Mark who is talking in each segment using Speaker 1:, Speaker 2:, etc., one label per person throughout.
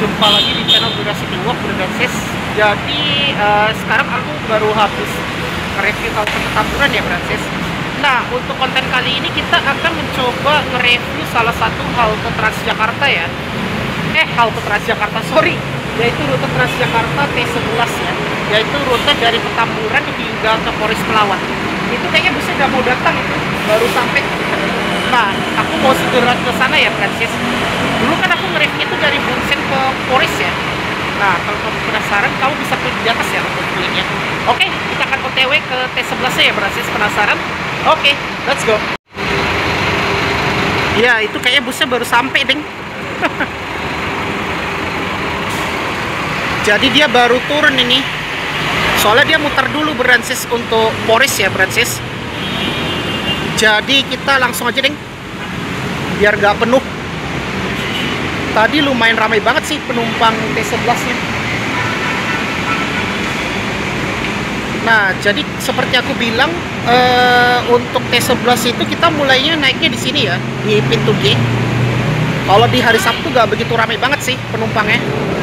Speaker 1: jumpa lagi di channel Durasi Walk Francis. Jadi sekarang aku baru habis nge-review halte Petamburan ya Francis. Nah, untuk konten kali ini kita akan mencoba nge-review salah satu halte Transjakarta ya. Halte Transjakarta, sorry, yaitu rute Transjakarta T11 ya, yaitu rute dari Petamburan hingga ke Polres Pelawat. Itu kayaknya busnya udah mau datang, itu baru sampai. Nah, aku mau segera ke sana ya Francis. Dulu kan aku nge-review itu dari Bunsen ke Polres ya. Nah, kalau kamu penasaran, kamu bisa klik di atas ya untuk linknya. Oke, kita akan OTW ke T11 ya Francis. Penasaran? Oke, let's go. Ya, itu kayaknya busnya baru sampai, deng. Jadi dia baru turun ini. Soalnya dia muter dulu Francis untuk Polres ya Francis. Jadi kita langsung aja, deng. Biar gak penuh. Tadi lumayan ramai banget sih penumpang T11-nya. Nah, jadi seperti aku bilang, untuk T11 itu kita mulainya naiknya di sini ya, di pintu G. Kalau di hari Sabtu gak begitu ramai banget sih penumpangnya.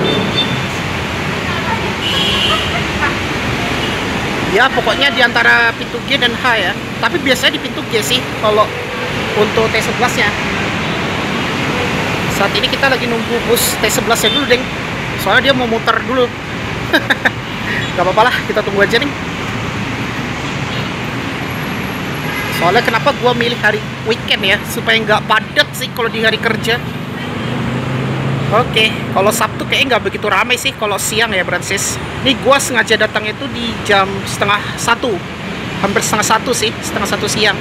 Speaker 1: Ya, pokoknya di antara pintu G dan H ya. Tapi biasanya di pintu G sih kalau untuk T11-nya. Saat ini kita lagi nunggu bus T11-nya dulu, deng. Soalnya dia mau muter dulu. Gak apa-apa lah, kita tunggu aja, deng. Soalnya kenapa gua milih hari weekend ya, supaya nggak padat sih kalau di hari kerja. Oke, kalau Sabtu kayaknya nggak begitu ramai sih kalau siang ya Francis. Ini gua sengaja datang itu di jam 12:30, hampir 12:30 sih, 12:30 siang.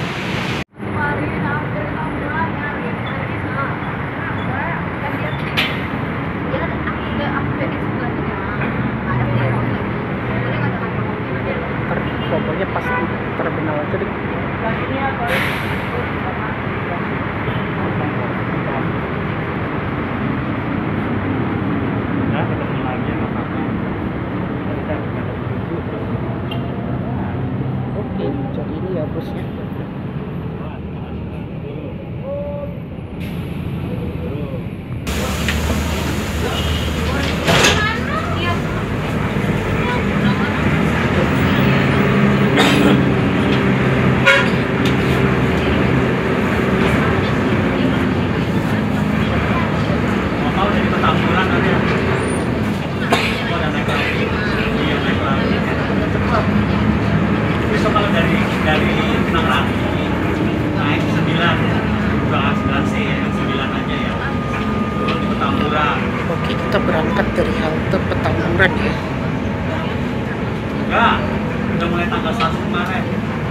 Speaker 1: Pokoknya pasti terminal aja deh. Oke, jadi ini ya busnya. Oke, kita berangkat dari halte Petamburan ya.
Speaker 2: Ya, udah mulai tanggal 1 kemarin.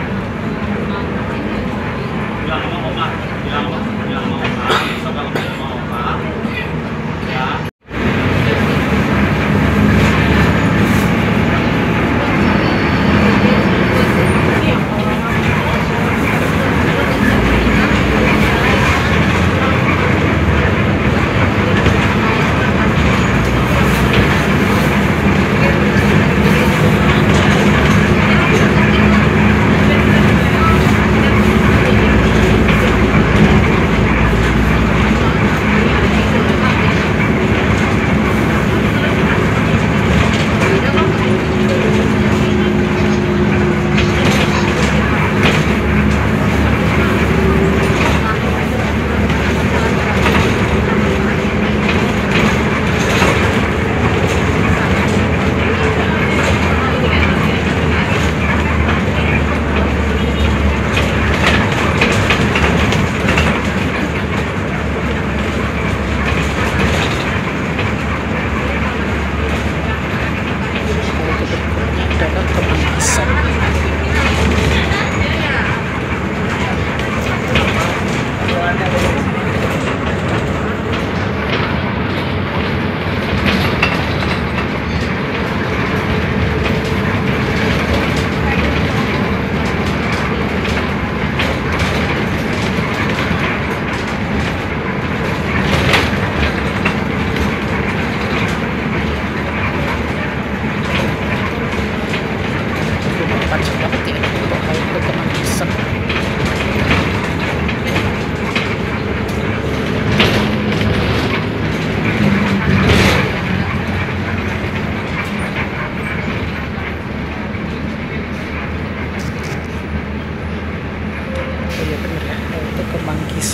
Speaker 2: Bilang sama Oma, bilang sama Oma, besok kalau mau sama Oma, ya.
Speaker 1: bisa.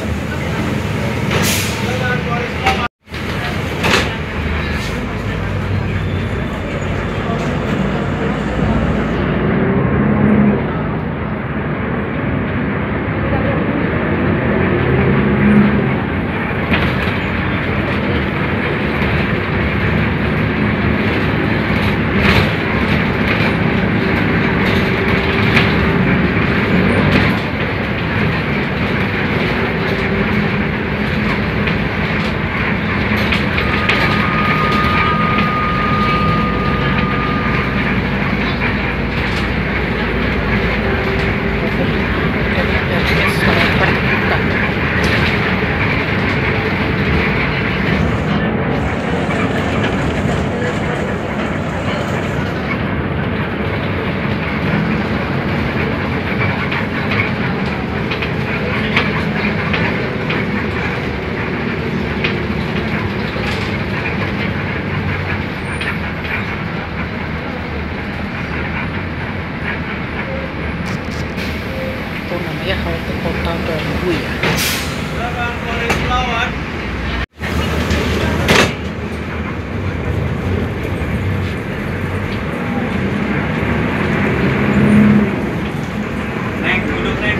Speaker 1: Namanya halte Kota Bambu ya.
Speaker 2: Neng, duduk Neng.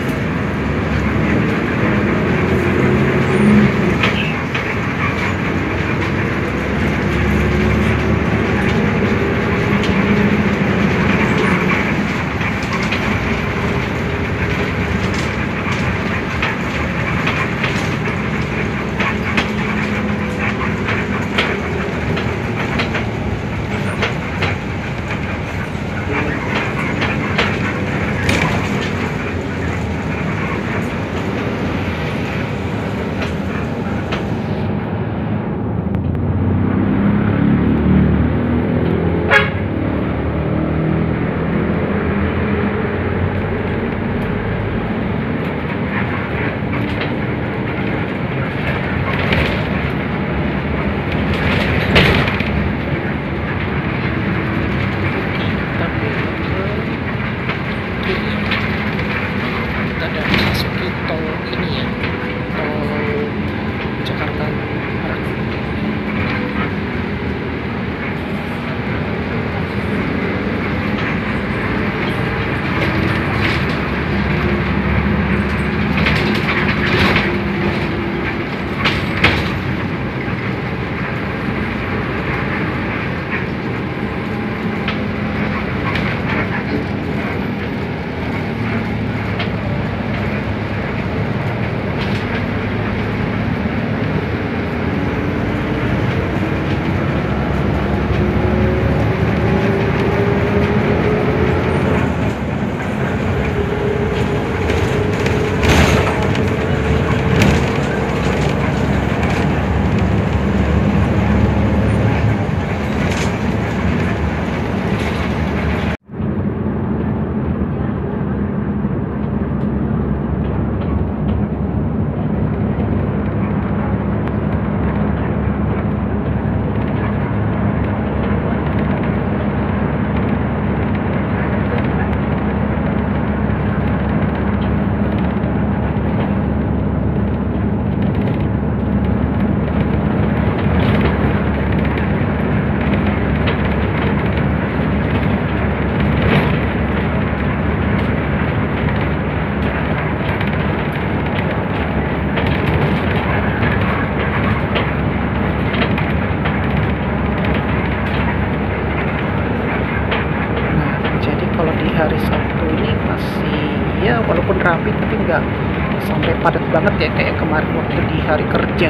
Speaker 1: Hari Sabtu ini masih ya walaupun rapi tapi nggak sampai padat banget ya kayak kemarin waktu di hari kerja.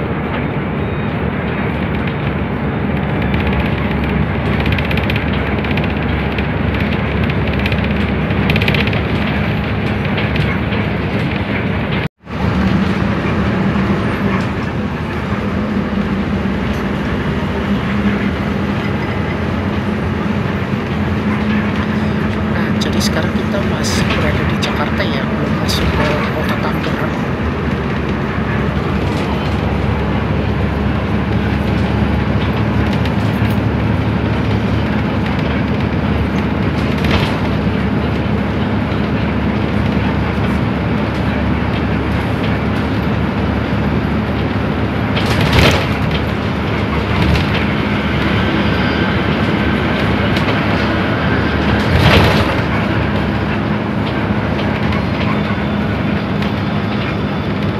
Speaker 1: Sekarang kita masih berada di Jakarta ya, belum masuk ke kota Tangerang.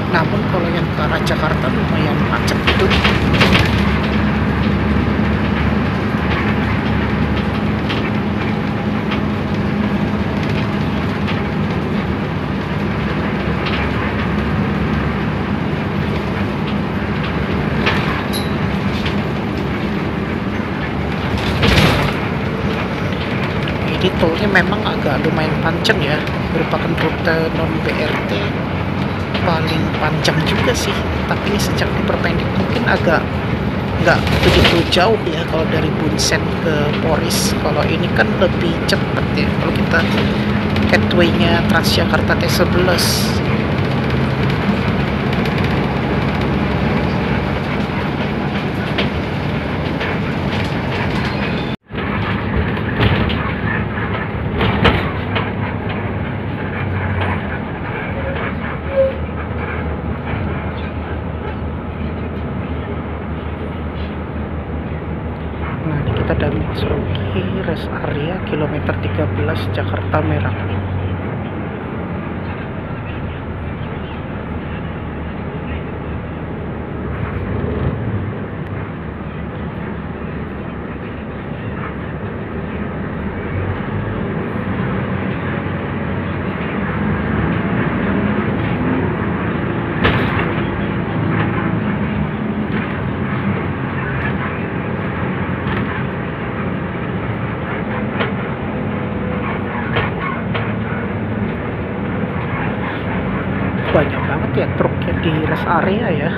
Speaker 1: Namun kalau yang ke arah Jakarta lumayan macet itu. Jadi tolnya memang agak lumayan panjang ya, merupakan rute non BRT paling panjang juga sih. Tapi ini sejak diperpendek mungkin agak nggak begitu jauh ya kalau dari Bunsen ke Poris. Kalau ini kan lebih cepat ya kalau kita headway-nya Transjakarta T11. Nah, ini kita dari Suruki rest area kilometer 13 Jakarta Merak. Banyak banget ya truknya di rest area ya.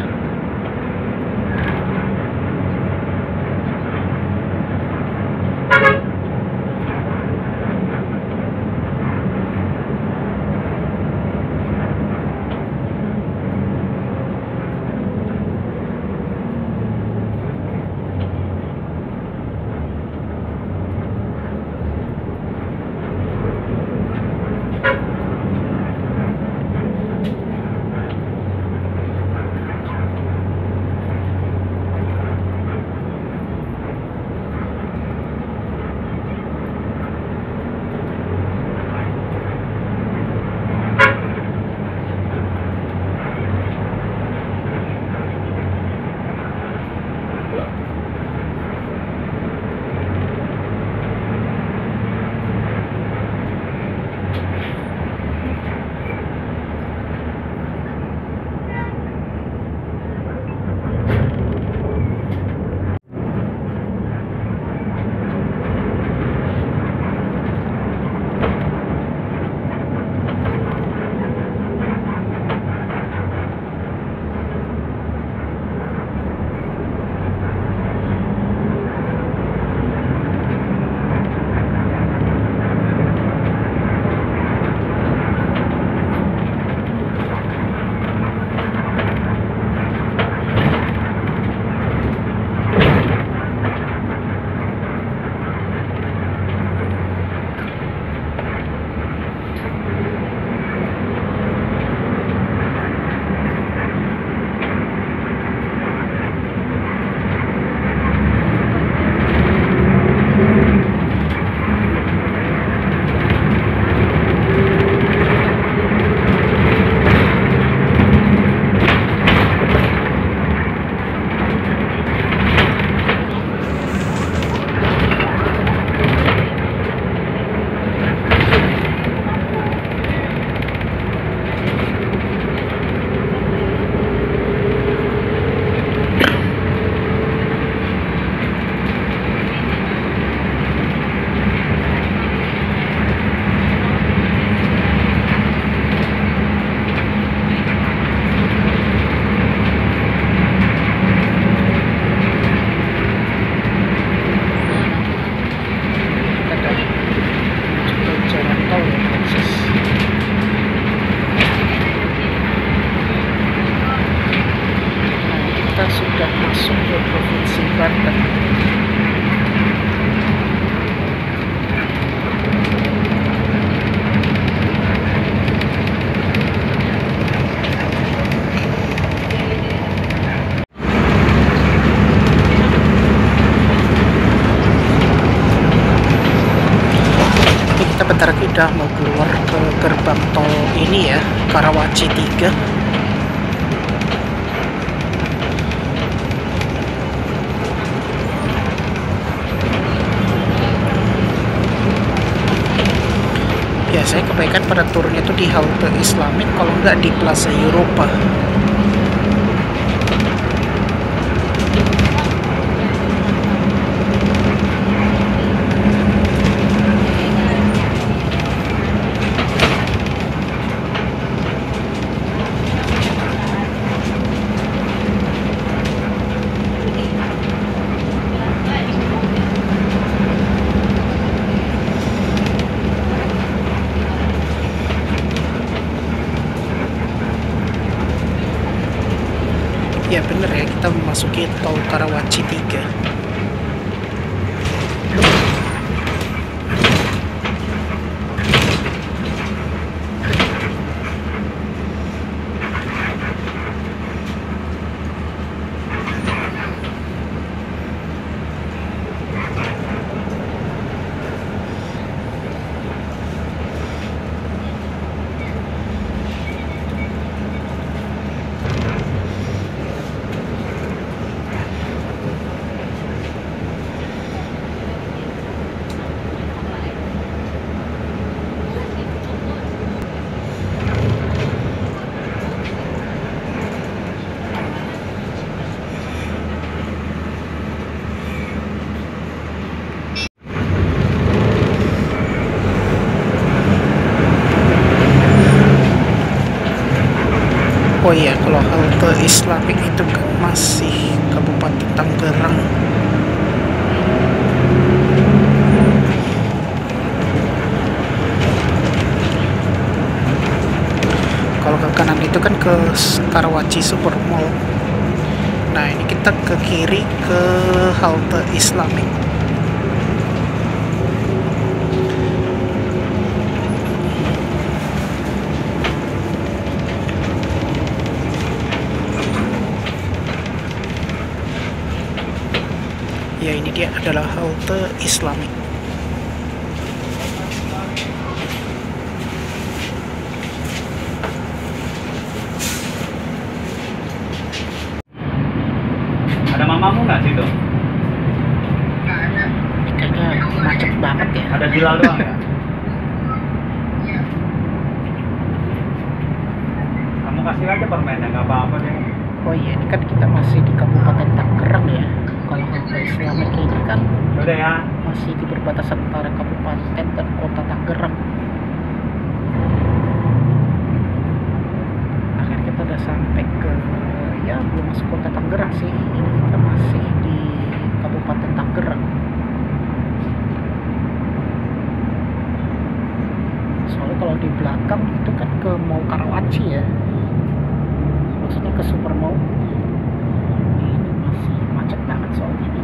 Speaker 1: Banten. Kita bentar lagi udah mau keluar ke gerbang tol ini ya, Karawaci 3. menyampaikan pada turunnya itu di halte Islamic, kalau nggak di Plaza Europa. Ya bener ya, kita memasuki tol Karawaci 3. Oh iya, kalau halte Islamic itu kan masih Kabupaten Tangerang. Kalau ke kanan itu kan ke Karawaci Super Mall. Nah, ini kita ke kiri ke halte Islamic. Ya, ini dia adalah halte Islamic.
Speaker 2: Ada mamamu nggak situ?
Speaker 1: Ini kayaknya macet banget ya.
Speaker 2: Ada Bilal doang ya? Kamu kasih aja permennya, nggak apa-apa deh.
Speaker 1: Oh iya, ini kan kita masih di Kabupaten Tangerang ya. Kalau halte Islamic ini kan
Speaker 2: Udah ya.
Speaker 1: masih di perbatasan antara kabupaten dan kota Tangerang. Akhirnya kita udah sampai ke, ya belum masuk kota Tangerang sih. Ini kita masih di Kabupaten Tangerang. Soalnya kalau di belakang itu kan ke Mall Karawaci ya. Maksudnya ke Super Mall. Ini masih macet banget soalnya ini.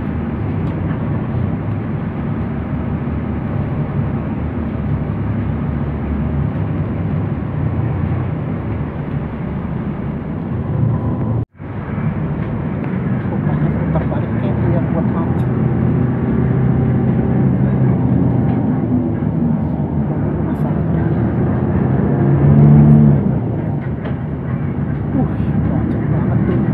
Speaker 1: Rupanya putar baliknya itu yang buat macet. Masalahnya. Macet banget tuh.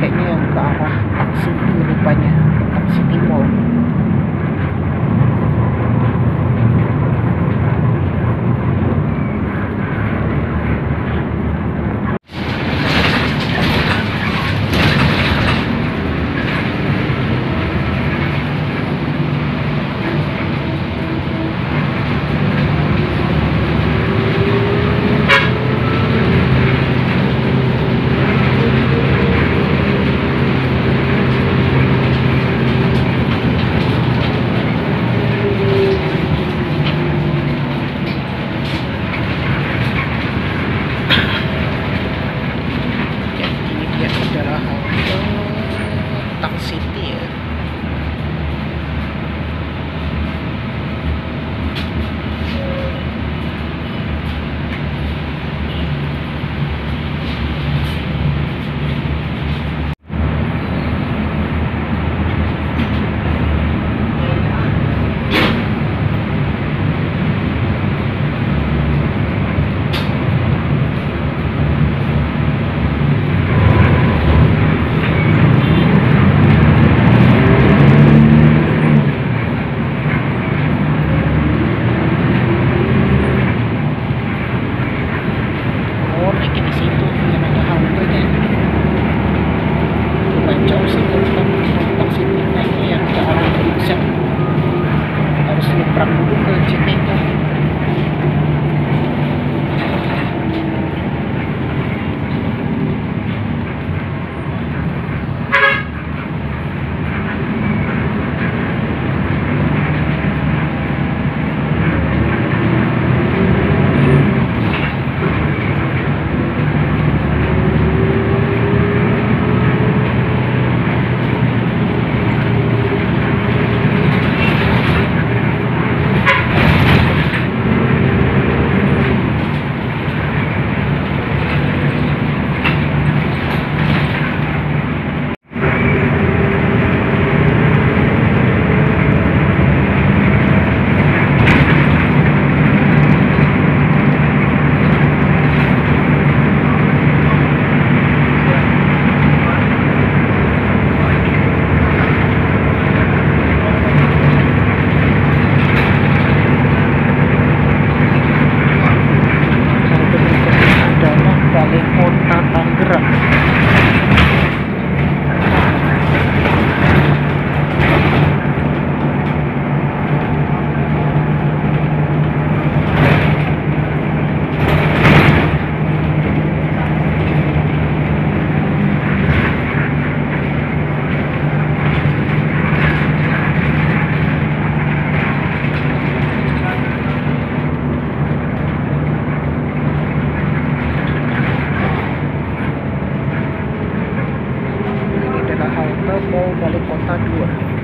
Speaker 1: kayaknya yang ke arah Park City rupanya, ke Park City Mall. City ya. Balai Kota 2.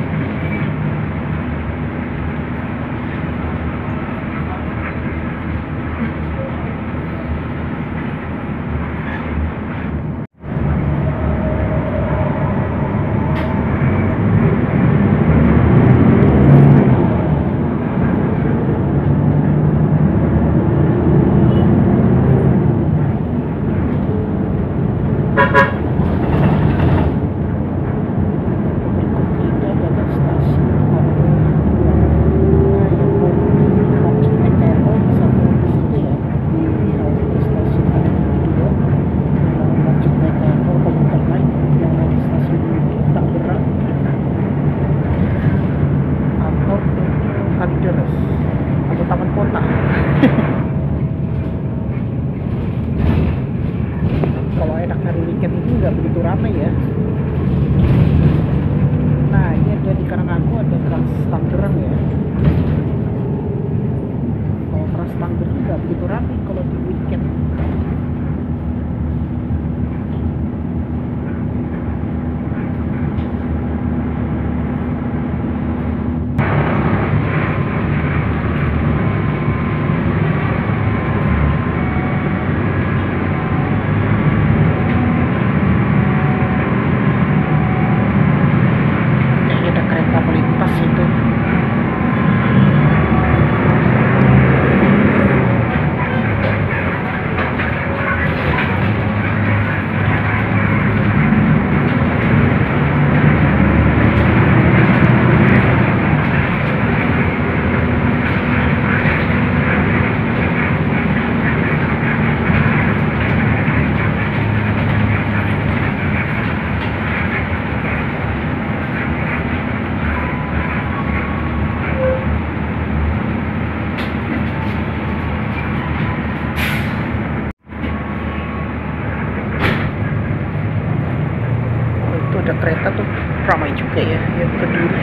Speaker 1: Atau taman kota. Kalau enak hari weekend ini nggak begitu ramai ya. Nah ini ada di kanan aku ada Trans Tangerang ya. Kalau Trans Tangerang nggak begitu ramai kalau di weekend. Tuh ada kereta tuh, ramai juga ya yang Kediri.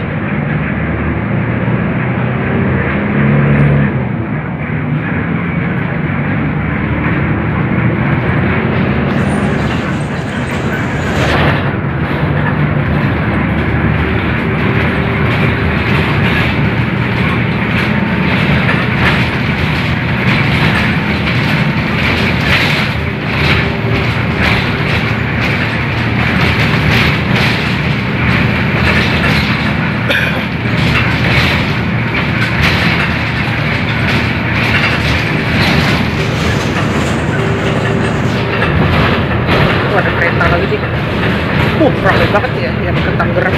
Speaker 1: Ada kereta lagi sih. Ramai banget ya yang ke Tangerang.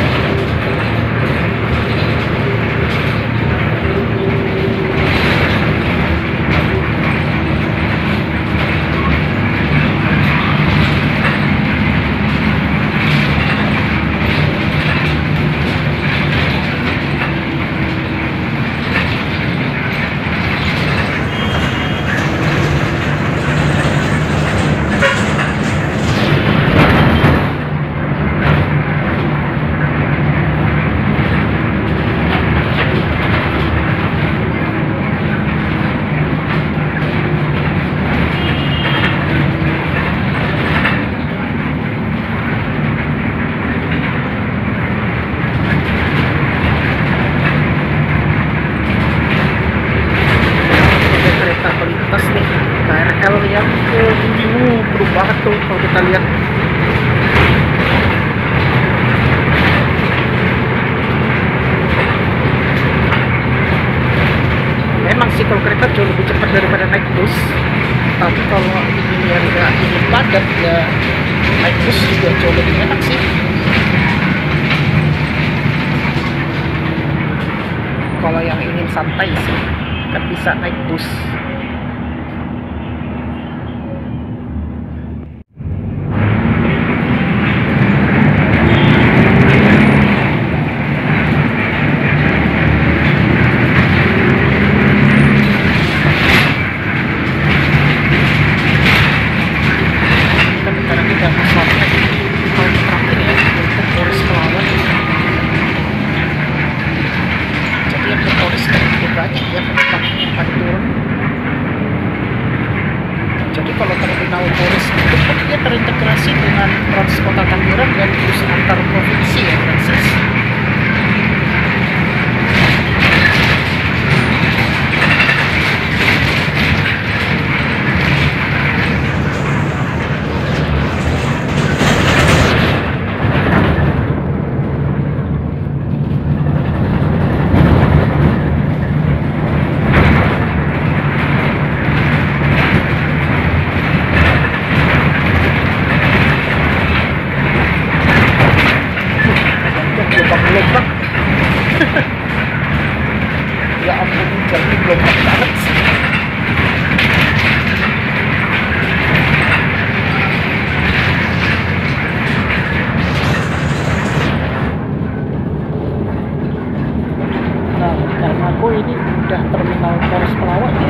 Speaker 1: Melintas nih KRL yang ke Bumi, belum banget tuh kalau kita lihat. Memang sih kalau kereta jauh lebih cepat daripada naik bus, tapi kalau ini yang nggak ingin padat ya naik bus juga jauh lebih enak sih. Kalau yang ingin santai sih kan bisa naik bus. Jadi kalau terminal Polres itu pun dia terintegrasi dengan Trans Kota Tangerang dan bus antar provinsi ya Francis. Ya ampun, jadi gelombang banget sih. Nah, karena aku ini udah terminal Polres Pelawat ya.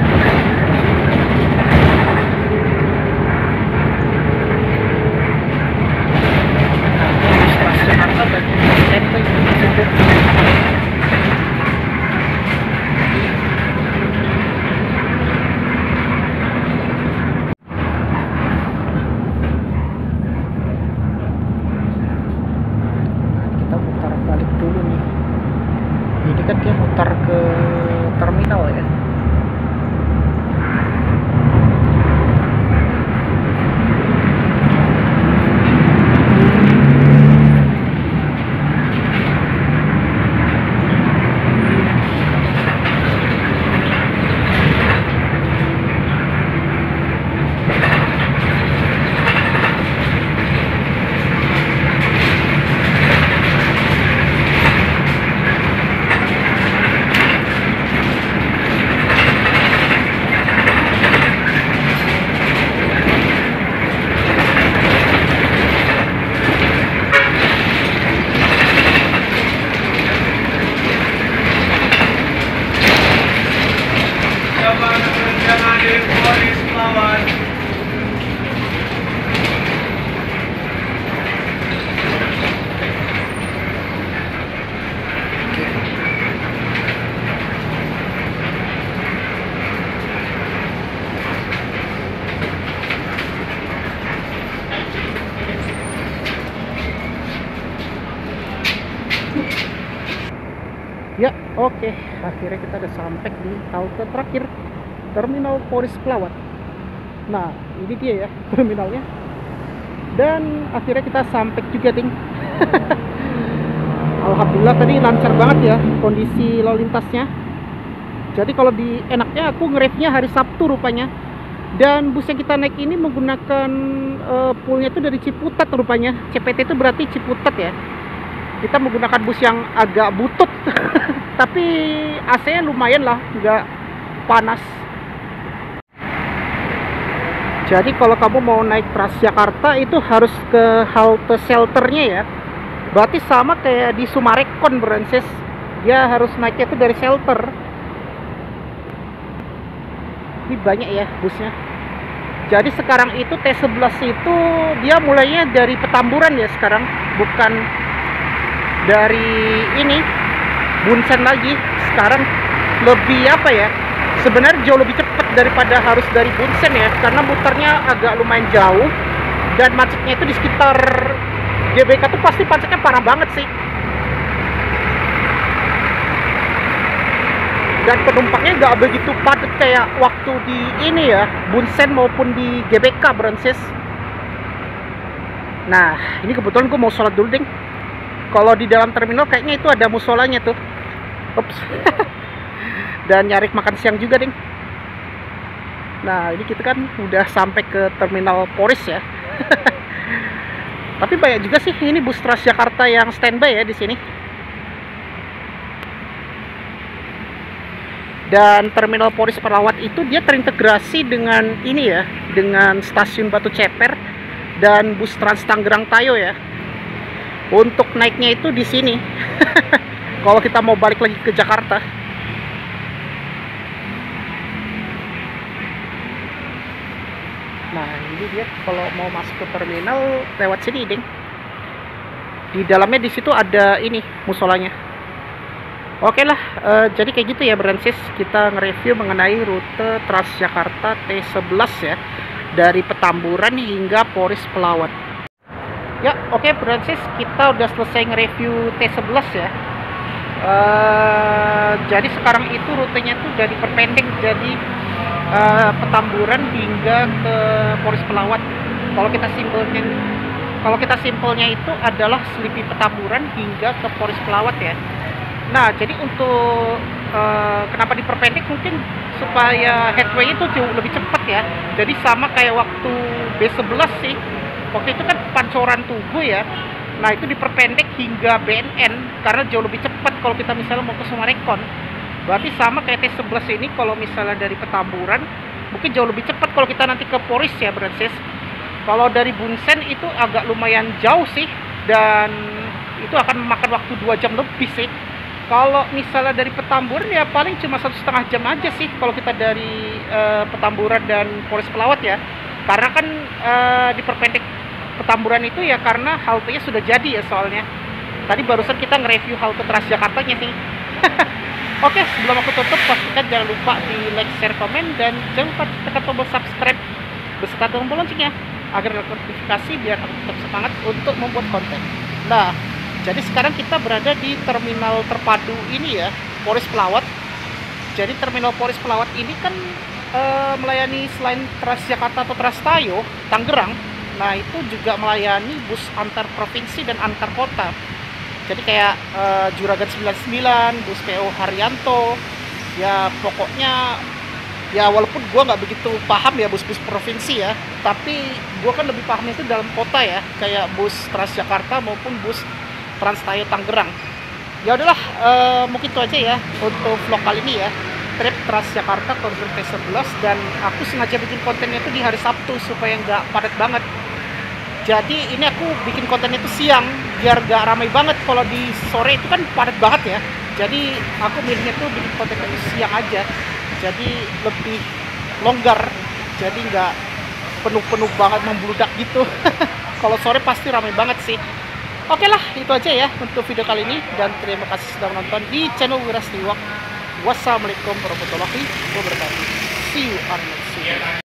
Speaker 1: Ini kan dia mutar ke terminal ya. Ya, oke. Akhirnya kita udah sampai di halte terakhir Terminal Poris Pelawat. Nah, ini dia ya terminalnya. Dan akhirnya kita sampai juga, Ting. Alhamdulillah tadi lancar banget ya kondisi lalu lintasnya. Jadi kalau di enaknya aku nge-review-nya hari Sabtu rupanya. Dan bus yang kita naik ini menggunakan poolnya itu dari Ciputat rupanya. CPT itu berarti Ciputat ya. Kita menggunakan bus yang agak butut. Tapi AC-nya lumayan lah, nggak panas. Jadi kalau kamu mau naik Transjakarta itu harus ke halte shelternya ya. Berarti sama kayak di Sumarekon, Branches. Dia harus naiknya itu dari shelter. Ini banyak ya busnya. Jadi sekarang itu T11 itu dia mulainya dari Petamburan ya sekarang, bukan dari ini Bunsen lagi. Sekarang lebih apa ya, sebenarnya jauh lebih cepat daripada harus dari Bunsen ya, karena muternya agak lumayan jauh. Dan macetnya itu di sekitar GBK tuh pasti macetnya parah banget sih. Dan penumpangnya nggak begitu padat kayak waktu di ini ya, Bunsen maupun di GBK, Branches. Nah, ini kebetulan gue mau sholat dulu, Ding. Kalau di dalam terminal kayaknya itu ada musolanya tuh. Ups. Dan nyari makan siang juga, Ding. Nah, ini kita kan udah sampai ke Terminal Poris ya. Tapi banyak juga sih ini bus Transjakarta yang standby ya di sini. Dan Terminal Poris Pelawat itu dia terintegrasi dengan ini ya, dengan stasiun Batu Ceper dan bus Trans Tangerang Tayo ya. Untuk naiknya itu di sini. Kalau kita mau balik lagi ke Jakarta. Nah, ini dia kalau mau masuk ke terminal lewat sini, Ding. Di dalamnya di situ ada ini musolanya. Oke lah, jadi kayak gitu ya, Branches. Kita nge-review mengenai rute Transjakarta T11 ya, dari Petamburan hingga Poris Pelawat. Ya, oke, Branches, kita udah selesai nge-review T11 ya. Jadi sekarang itu rutenya tuh udah diperpendek jadi Petamburan hingga ke Poris Pelawat. Kalau kita simpelnya itu adalah Selipi Petamburan hingga ke Poris Pelawat ya. Nah, jadi untuk kenapa diperpendek mungkin supaya headway itu jauh lebih cepat ya. Jadi sama kayak waktu B11 sih. Waktu itu kan Pancoran Tugu ya. Nah, itu diperpendek hingga BNN karena jauh lebih cepat kalau kita misalnya mau ke Sumarekon. Berarti sama kayak T11 ini kalau misalnya dari Petamburan mungkin jauh lebih cepat kalau kita nanti ke Poris ya, Branches. Kalau dari Bunsen itu agak lumayan jauh sih, dan itu akan memakan waktu 2 jam lebih sih. Kalau misalnya dari Petamburan ya paling cuma 1,5 jam aja sih kalau kita dari Petamburan dan Poris Pelawat ya. Karena kan diperpendek Petamburan itu ya karena haltenya sudah jadi ya soalnya. Tadi barusan kita nge-review halte Transjakartanya sih. Oke, sebelum aku tutup, pastikan jangan lupa di like, share, komen, dan jangan lupa tekan tombol subscribe beserta tombol loncengnya agar dapat notifikasi biar aku tetap semangat untuk membuat konten. Nah, jadi sekarang kita berada di terminal terpadu ini ya, Poris Pelawat. Jadi terminal Poris Pelawat ini kan melayani selain Transjakarta atau Trans Tayo, Tangerang. Nah, itu juga melayani bus antar provinsi dan antar kota. Jadi kayak Juragan 99, bus PO Haryanto. Ya pokoknya ya walaupun gue nggak begitu paham ya bus-bus provinsi ya, tapi gue kan lebih paham itu dalam kota ya, kayak bus Transjakarta maupun bus Trans Tayo Tangerang. Ya udahlah, mungkin itu aja ya untuk vlog kali ini ya, trip Transjakarta konser T11. Dan aku sengaja bikin kontennya itu di hari Sabtu supaya nggak padat banget. Jadi ini aku bikin kontennya itu siang biar nggak ramai banget. Kalau di sore itu kan padat banget ya. Jadi aku milihnya tuh bikin kontennya itu siang aja, jadi lebih longgar, jadi nggak penuh-penuh banget membludak gitu. Kalau sore pasti ramai banget sih. Oke lah, itu aja ya untuk video kali ini, dan terima kasih sudah menonton di channel Wirastiwak. Wassalamualaikum warahmatullahi wabarakatuh. See you on next video.